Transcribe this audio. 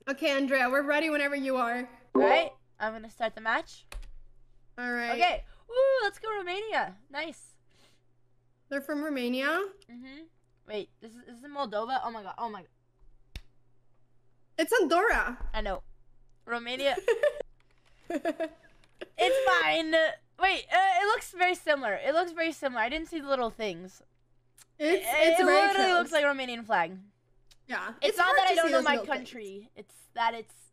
Okay, Andrea, we're ready whenever you are. All right, I'm gonna start the match. All right. Okay. Ooh, let's go Romania. Nice. They're from Romania? Wait, this is in Moldova? Oh my god, oh my god. It's Andorra. I know. Romania. It's fine. Wait, it looks very similar. It looks very similar. I didn't see the little things. It literally looks like a Romanian flag. Yeah. It's not that I don't know my country. It's that it's